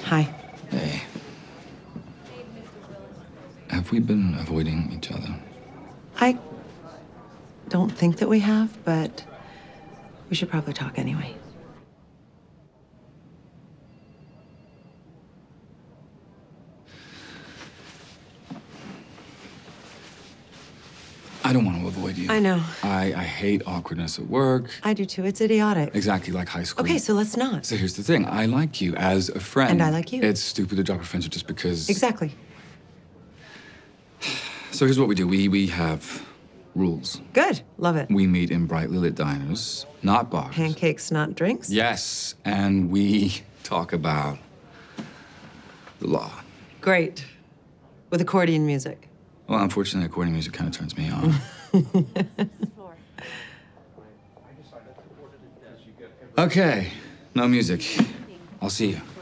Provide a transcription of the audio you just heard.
Hi. Hey. Have we been avoiding each other? I don't think that we have, but we should probably talk anyway. I don't want to avoid you. I know. I hate awkwardness at work. I do too. It's idiotic. Exactly like high school. Okay, so let's not. So here's the thing. I like you as a friend. And I like you. It's stupid to drop a friendship just because... Exactly. So here's what we do. We have rules. Good. Love it. We meet in bright lit diners, not bars. Pancakes, not drinks? Yes, and we talk about the law. Great. With accordion music. Well, unfortunately, accordion music kind of turns me on. Okay, no music. I'll see you.